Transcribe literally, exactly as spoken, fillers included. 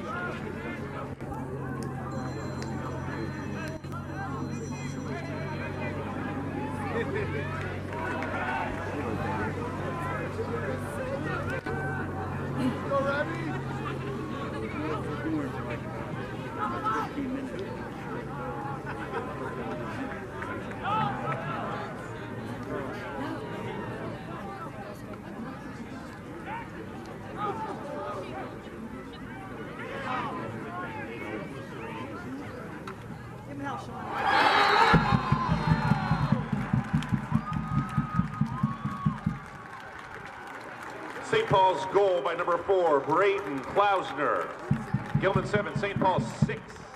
Saint Paul's goal by number four, Braden Klausner. Gilman seven, Saint Paul six.